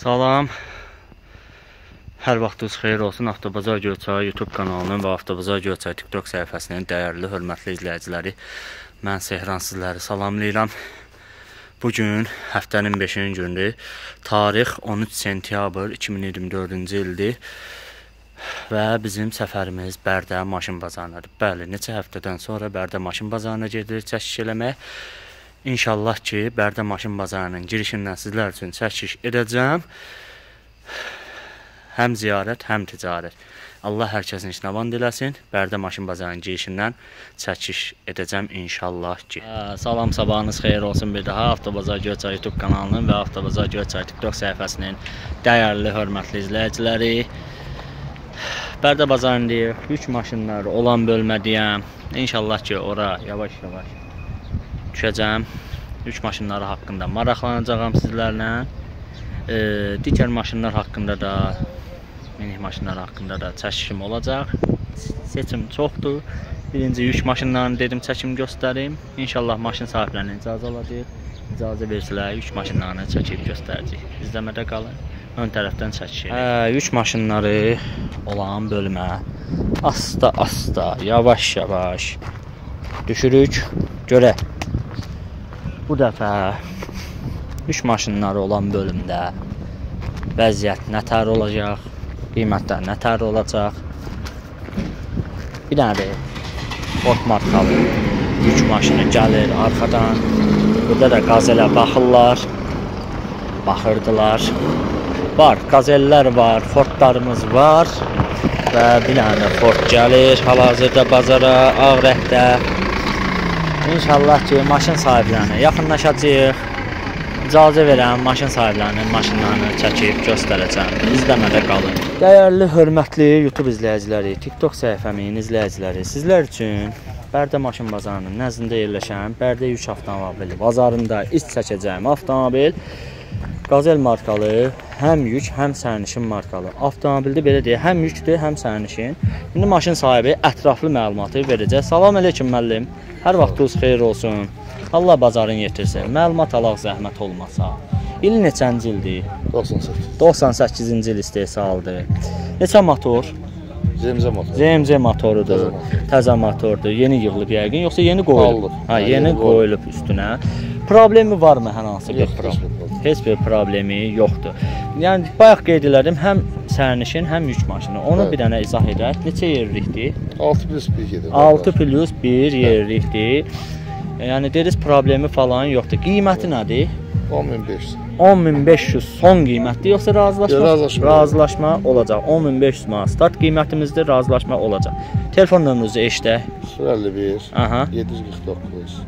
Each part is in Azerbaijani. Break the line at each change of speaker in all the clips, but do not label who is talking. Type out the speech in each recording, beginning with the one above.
Salam. Hər vaxtınız xeyir olsun. Avtobazar Göyçay YouTube kanalının və Avtobazar Göyçay TikTok səhifəsinin dəyərli, hörmətli izləyiciləri, mən Sehran sizləri salamlayıram. Bugün həftənin 5-ci gündür. Tarix 13 sentyabr 2024-cü ildir. Və bizim səfərimiz Bərdə maşın bazarınadır. Bəli, neçə həftədən sonra Bərdə maşın bazarına gedirik çəkiş eləmək. İnşallah ki, Bərdə maşın bazarının girişindən sizlər üçün çəkiş edəcəm. Həm ziyarət, həm ticarət. Allah hər kəsin işinə van diləsin. Bərdə maşın bazarının girişindən çəkiş edəcəm inşallah ki. Salam, sabahınız xeyir olsun bir daha. Avtobazar Göyçay YouTube kanalının və Avtobazar Göyçay TikTok səhifəsinin dəyərli, hörmətli izləyiciləri. Bərdə bazarındayıq. Yük maşınları olan bölmədiyəm. İnşallah ki, ora yavaş-yavaş düşəcəm. Yük maşınları haqqında maraqlanacağam sizlərlə. Digər maşınlar haqqında da, minik maşınlar haqqında da çəkişim olacaq. Seçim çoxdur. Birinci yük maşınlarını dedim çəkim göstərim. İnşallah maşın sahiblərinə icazə alacaq. İcazə versələr yük maşınlarını çəkib göstərəcək. İzləmədə qalın. Ön tərəfdən çəkişir. Yük maşınları olan bölmə. Asta-asta, yavaş-yavaş düşürük. Görək. Bu dəfə yük maşınları olan bölümdə vəziyyət nətər olacaq, qiymətlər nətər olacaq. Bir dənə də Ford markalı yük maşını gəlir arxadan. Burada da qazelə baxırlar, baxırdılar. Var, qazellər var, Fordlarımız var və bir dənə Ford gəlir hal-hazırda bazara, ağ rəhdə. İnşallah ki, maşın sahiblərinə yaxınlaşacaq. İcazə verəm, maşın sahiblərinin maşınlarını çəkib göstərəcəm. İzləmədə qalın. Dəyərli, hörmətli YouTube izləyiciləri, TikTok səhifəmin izləyiciləri, sizlər üçün Bərdə maşın bazarının nəzdində yerləşən Bərdə yük avtomobili bazarında iş çəkəcəyim avtomobil Qazel markalı, həm yük, həm sərnişin markalı. Avtomobildə belə deyək, həm yükdür, həm sərnişin. İndi maşın sahibi ətraflı məlumatı verəcək. Salam əleykum müəllim. Hər vaxtınız xeyir olsun. Allah bazarın yetirsin. Məlumat alaq zəhmət olmasa. İl neçənci ildir?
98.
98-ci il istehsaldır. Neçə motor?
ZMZ motor.
ZMZ motorudur. Təzə motordur. Yeni yığılıb yəqin, yoxsa yeni qoyulub? Ha, yeni qoyulub üstünə. Problemi varmı hər hansı bir problem? Heç bir problemi yoxdur. Yəni bayaq qeyd elədim, həm sərnişin, həm yük maşını. Onu bir dənə izah edək. Neçə yerlikdir?
6+1 gedir.
6+1 yerlikdir. Yəni dediniz problemi falan yoxdur. Qiyməti nədir?
10.500.
10.500 son qiymətdir, yoxsa razılaşma? Razılaşma olacaq. 10.500 manat start qiymətimizdir, razılaşma olacaq. Telefon nömrünüzü eşidək.
051 749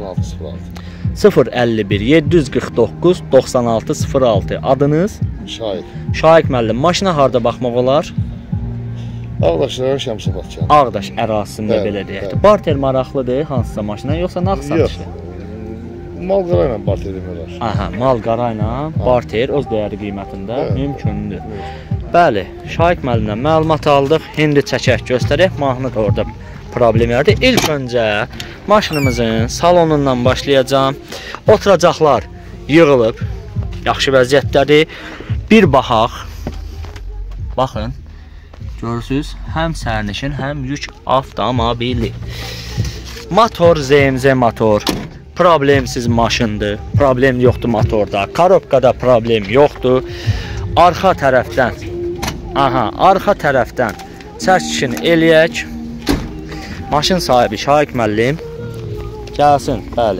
9606.
051 749 9606. Adınız?
Şahik.
Şahik müəllim. Maşına harda baxmaq olar?
Ağdaşların Şəmsəbad.
Ağdaş ərazisində belə deyək. Barter maraqlıdır hansısa maşına, yoxsa nağd satışı?
Mal-qara ilə barter demirlər.
Aha, mal-qara ilə barter öz dəyəri qiymətində mümkündür. Bəli, Şahik müəllimdən məlumat aldıq. İndi çəkək göstərək. Mahnı da orada problem yerdir. İlk öncə maşınımızın salonundan başlayacağım. Oturacaqlar yığılıb, yaxşı vəziyyətdədir. Bir baxaq. Baxın. Görürsünüz, həm sərnişin, həm yük avtomobili. Motor ZMZ motor. Problemsiz maşındır. Problem yoxdur motorda. Korobkada problem yoxdur. Arxa tərəfdən, arxa tərəfdən çəkişin eləyək. Maşın sahibi Şahik müəllim gəlsin, bəli.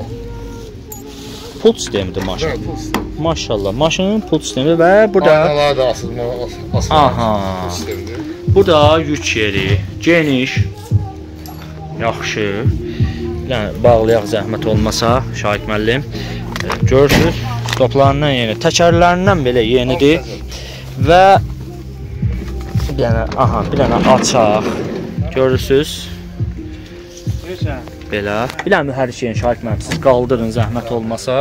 Pult sistemidir maşın. Maşallah, maşının pult sistemi və burada
Arxalar da asılma sistemidir.
Burada yük yeri, geniş, yaxşı. Yəni, bağlayaq zəhmət olmasa, Şahik müəllim. Görürsünüz, stoplarından yeni, təkərlərindən belə yenidir. Və bir dənə açaq. Görürsünüz. Belə. Bir dənə mühərrik yeni, Şahik müəllim, siz qaldırın zəhmət olmasa.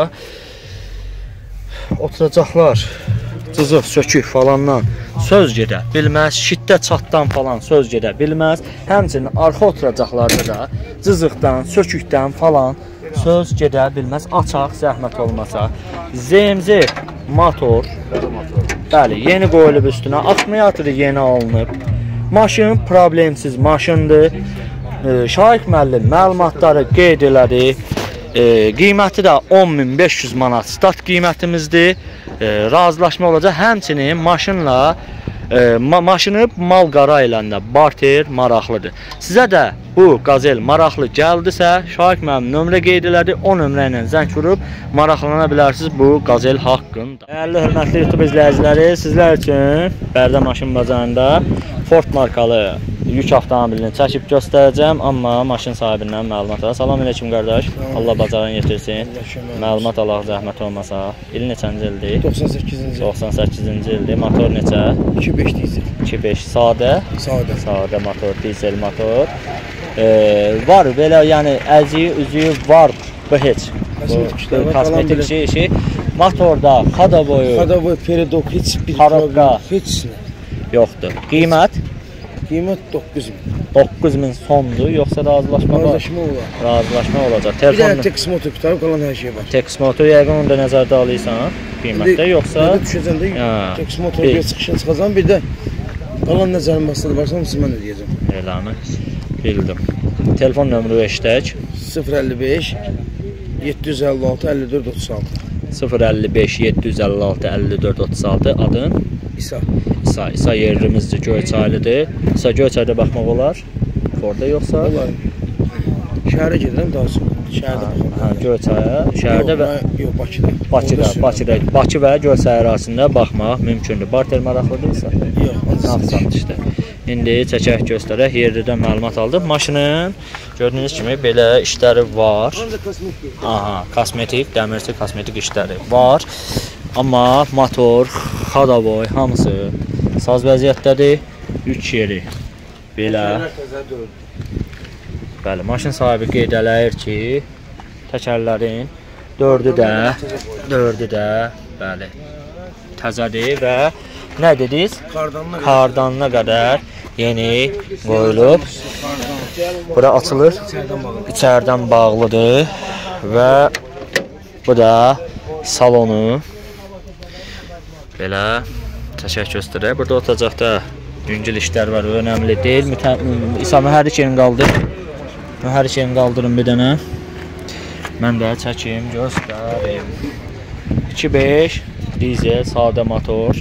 Oturacaqlar, cızıq, sökük falandan söz gedə bilməz, şiddə çatdan falan söz gedə bilməz. Həmçinin arxa oturacaqlarda da cızıqdan, sökükdən falan söz gedə bilməz. Açaq, zəhmət olmasa. ZMZ motor Bəli, yeni qoyulub üstünə, akkumulatoru yeni alınıb. Maşın problemsiz maşındır. Şahik müəllim məlumatları qeyd elədi. Qiyməti də 10.500 manat start qiymətimizdir. Razılaşma olacaq. Həmçinin maşınla maşını mal qara iləndə barter maraqlıdır. Sizə də bu qazel maraqlı gəldisə, Şahik müəllim nömrə qeyd elədi. O nömrə ilə zəng vurub maraqlana bilərsiniz bu qazel haqqında. Dəyərli hörmətli YouTube izləyiciləri, sizlər üçün Bərdə maşın bazarında Ford markalı yük avtomobilini çəkib göstərəcəm, amma maşın sahibindən məlumat alaq. Salam aleyküm qardaş. Allah bazarını yetirsin. Məlumat alaq, zəhmət olmasa. İl neçənci ildir?
98-ci.
98-ci ildir. Motor neçə?
2.5 dizel.
2.5 sadə.
Sadə
motor, dizel motor. Var belə, yəni əziyi, üzüyü var. Bu heç. Kosmetik şey. Motorda xadaboyu,
peridok, heç bir
problem,
heç nə
yoxdur. Qiymət
9.000.
9.000 sondur, yoxsa razılaşma var? Razılaşma olacaq.
Bir dənə Tex motor qutarıb, qalan hər şey var.
Tex motor yəqin onu da nəzərdə alırsan qiymətdə, yoxsa?
Düşəcəndə Tex motor bir çıxışa çıxacaq, bir də qalan nəzərin basılı varsa, hamısı mən ödəyəcəm.
Eləmi? Bildim. Telefon nömrü eşitək.
055 756 54 36.
055 756 54 36. Adın? İsa yerimizdir, Göyçaylıdır. İsa Göyçayda baxmaq olar? Orada yoxsa?
Olar. Şəhərə gedirəm daha sonra. Şəhərdə baxmaq.
Göyçaya, şəhərdə və
yox, Bakıda.
Bakı və Göyçay arasında baxmaq mümkündür. Barter maraqlıdırsa?
Yox,
işte. İndi çəkək göstərək, yerdə məlumat aldıq. Maşının gördüyünüz kimi belə işləri var. Aha, kosmetik, dəmirçi kosmetik işləri var. Amma motor, xadaboy, hamısı saz vəziyyətdədir. 3 yeri belə. Bəli, maşın sahibi qeyd eləyir ki, təkərlərin 4-ü də bəli, təzədir və nə dediniz? Kardanına qədər yeni qoyulub. Bura açılır, içərdən bağlıdır və bu da salonu. Belə çəkək göstərək. Burada otacaqda yüngül işlər var, önəmli deyil. İsa mühərrik yerini qaldır. Mühərrik yerini qaldırın bir dənə. Mən də çəkim, göstərim. 2.5 dizel, sadə motor.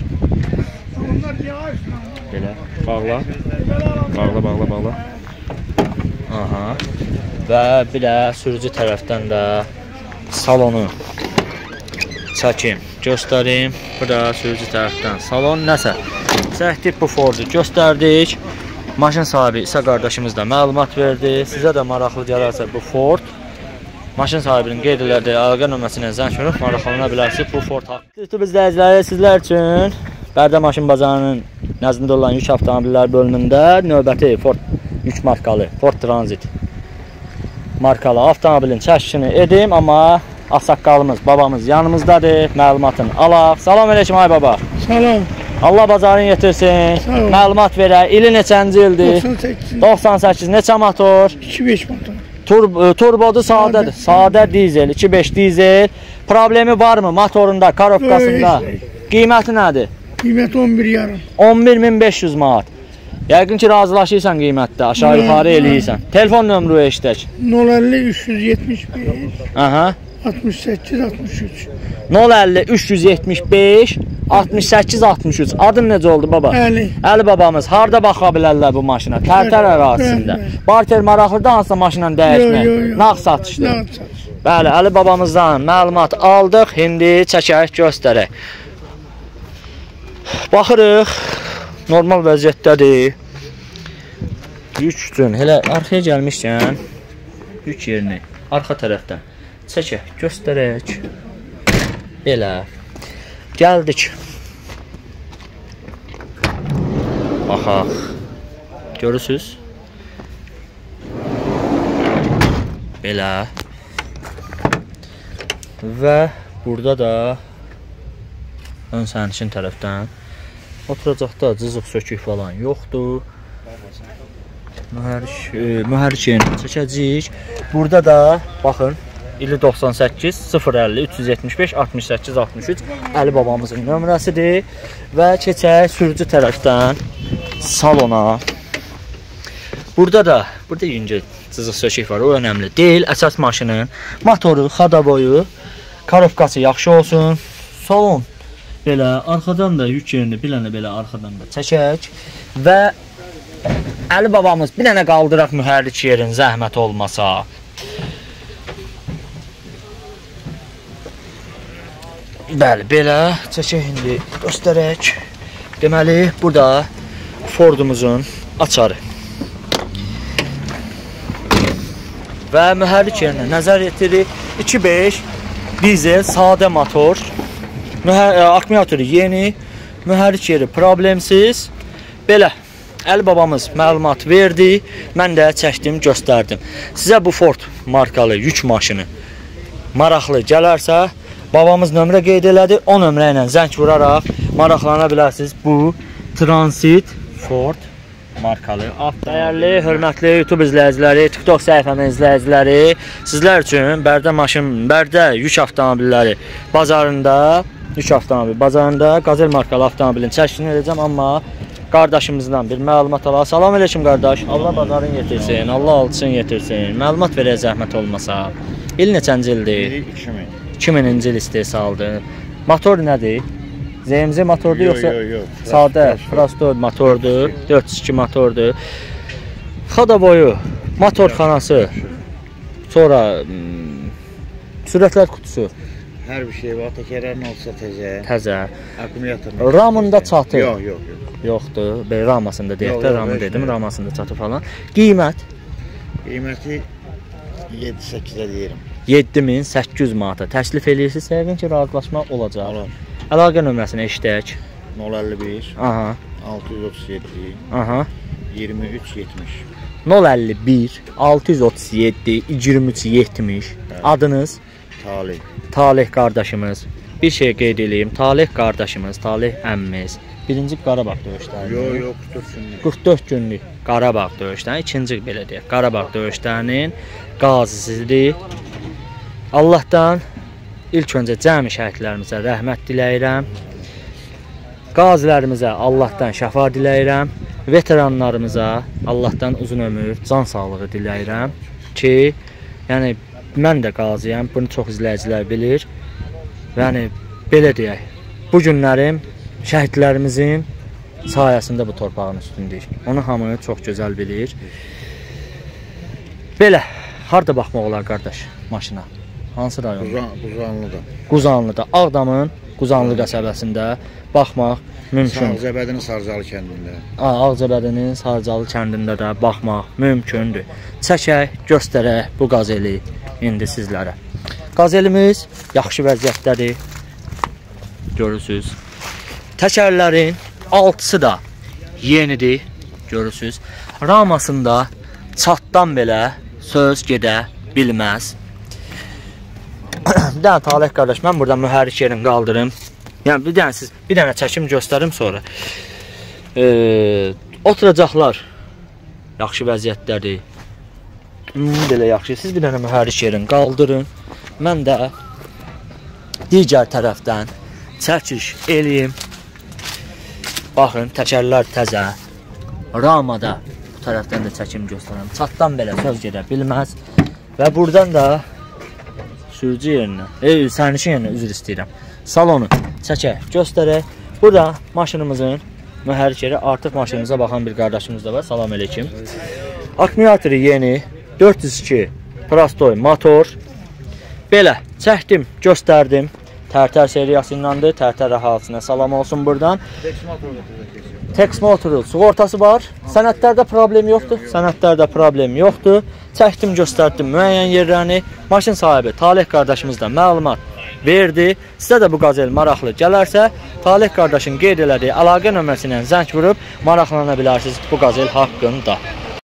Belə, bağla. Bağla. Aha. Və bir də sürücü tərəfdən də salonu çəkim, göstərim. Burada sürücü tərəfdən salon nəsə. Çəkdik bu Ford'u göstərdik. Maşın sahibi İsa qardaşımız da məlumat verdi. Sizə də maraqlı gələrsə bu Ford. Maşın sahibinin qeyd elədiyi əlaqə nömrəsinə zəng vurub maraqlana bilərsiniz bu Ford haqqında. YouTube izləyiciləri, sizlər üçün Bərdə maşın bazarının nəzdində olan yük avtomobillər bölümündə növbəti Ford yük markalı, Ford Transit markalı avtomobilin çəkişini edim, amma ağsaqqalımız, babamız yanımızdadır, məlumatını alaq. Salam aleyküm ay baba.
Salam.
Allah bazarını yetirsin. Məlumat verək. İli neçənci ildir? 98. Neçə motor?
2.5 motor.
Turbodu sadədir. Sadə dizel, 2.5 dizel. Problemi varmı motorunda, karovkasında? Qiyməti nədir?
Qiyməti 11,5.
11.500 manat. Yəqin ki, razılaşırsan qiymətdə, aşağı yuxarı eləyirsən. Telefon nömrü eşitək.
050 375
Aha.
68 63.
050 375 68 63. Adın necə oldu baba? Əli babamız. Harda baxa bilərlər bu maşına? Tərtər ərazisində. Barter maraqlıdır hansısa maşınla dəyişmək? Nağd satışdır. Bəli, Əli babamızdan məlumat aldıq. İndi çəkək, göstərək. Baxırıq. Normal vəziyyətdədir. Yük üçün. Elə arxaya gəlmişkən yük yerini arxa tərəfdən çəkək, göstərək. Belə. Gəldik. Baxaq. Görürsünüz? Belə. Və burada da ön sərnişin tərəfdən oturacaqda cızıq sökük falan yoxdur. Mühərrik yerini çəkəcəyik. Burada da baxın ili 98 050 375 68 63 Əli babamızın nömrəsidir və keçək sürücü tərəfdən salona. Burada yüngül cızıq sökük var, o önəmli deyil. Əsas maşının motoru, xadaboyu, karofkası yaxşı olsun. Salon belə, arxadan da yük yerini bilənə belə arxadan da çəkək və Əli babamız bir dənə qaldıraq mühərrik yerin zəhmət olmasa. Bəli, belə çəkək indi göstərək. Deməli, burada Fordumuzun açarı. Və mühərrik yerinə nəzər yetiririk. 2.5 dizel sadə motor. Akkumulatoru yeni, mühərrik yeri problemsiz. Belə, Əli babamız məlumat verdi, mən də çəkdim, göstərdim. Sizə bu Ford markalı yük maşını maraqlı gələrsə, babamız nömrə qeyd elədi, o nömrə ilə zəng vuraraq maraqlana bilərsiniz. Bu Transit Ford markalı. Dəyərli, hörmətli YouTube izləyiciləri, TikTok səhifəmin izləyiciləri, sizlər üçün Bərdə yük avtomobilləri bazarında, Qazel markalı avtomobilin çəkini edəcəm, amma qardaşımızdan bir məlumat alaq. Salam aleyküm qardaş. Allah bazarın yetirsin, Allah alçın yetirsin. Məlumat verək zəhmət olmasa. İl neçənci ildir? 2000-ci il istehsaldır. Motor nədir? ZMZ motordur yoxsa?
Yox.
Sadə, Frasto motordur, 402 motordur. Xada boyu, motorxanası, sonra sürətlər kutusu.
Hər bir şey var, təkərlərin olsa
Təzə.
Akkumulyator.
Ramında çatı.
Yox.
Yoxdur. Belə ramasında deyək də, ramı dedim, ramasında çatı falan. Qiymət?
Qiyməti 7-8-ə deyirəm.
7800 manata təklif edirsiniz, yəqin ki, razılaşma olacaq.
Olar.
Əlaqə nömrəsini eşidək.
051
Aha.
637
Aha.
2370.
051 637 2370. Adınız? Talih qardaşımız. Bir şey qeyd edeyim. Talih qardaşımız, Talih əmmimiz. Birinci Qarabağ döyüşlərinin.
Yox,
44 günlük Qarabağ döyüşlərinin, ikinci belə deyək, Qarabağ döyüşlərinin qazisidir. Allahdan ilk öncə cəmi şəhidlərimizə rəhmət diləyirəm. Qazilərimizə Allahdan şəfa diləyirəm. Veteranlarımıza Allahdan uzun ömür, can sağlığı diləyirəm ki, yəni mən də qaziyəm, bunu çox izləyicilər bilir. Yəni belə deyək, bu günlərim şəhidlərimizin sayəsində bu torpağın üstündəyik. Onu hamı çox gözəl bilir. Belə, harda baxmaq olar qardaş maşına? Hansı rayon? Quzanlıda. Ağdamın Quzanlı qəsəbəsində baxmaq mümkün.
Ağzəbədinin Sarcalı kəndində.
Ağzəbədinin Sarcalı kəndində də baxmaq mümkündür. Çəkək, göstərək bu qazeli indi sizlərə. Qazelimiz yaxşı vəziyyətdədir. Görürsünüz. Təkərlərin altısı da yenidir. Görürsünüz. Ramasında çatdan belə söz gedə bilməz. Bir dənə Talih qardaş, mən buradan mühərrik yerini qaldırım. Yəni bir dənə çəkim göstərim sonra. Oturacaqlar yaxşı vəziyyətdədir. Belə yaxşı. Siz bir dənə mühərrik yerini qaldırın. Mən də digər tərəfdən çəkiş eləyim. Baxın, təkərlər təzə. Ramada bu tərəfdən də çəkim göstərəm. Çatdan belə söz gedə bilməz. Və buradan da sürücü yerinə, sərnişin yerinə üzr istəyirəm. Salonu çəkək, göstərək. Burada maşınımızın mühərrik yeri, artıq maşınımıza baxan bir qardaşımız da var. Salam aleyküm. Akkumulatoru yeni, 402 Prastoy motor. Belə, çəkdim, göstərdim. Tərtər seriyasındandır. Tərtər əhalisinə salam olsun buradan. Tex motoru, sığortası var. Sənədlərdə problem yoxdur. Çəkdim, göstərdim müəyyən yerlərini. Maşın sahibi Talih qardaşımız da məlumat verdi. Sizə də bu qazel maraqlı gələrsə, Talih qardaşın qeyd elədiyi əlaqə nömrəsindən zəng vurub maraqlana bilərsiniz bu qazel haqqında.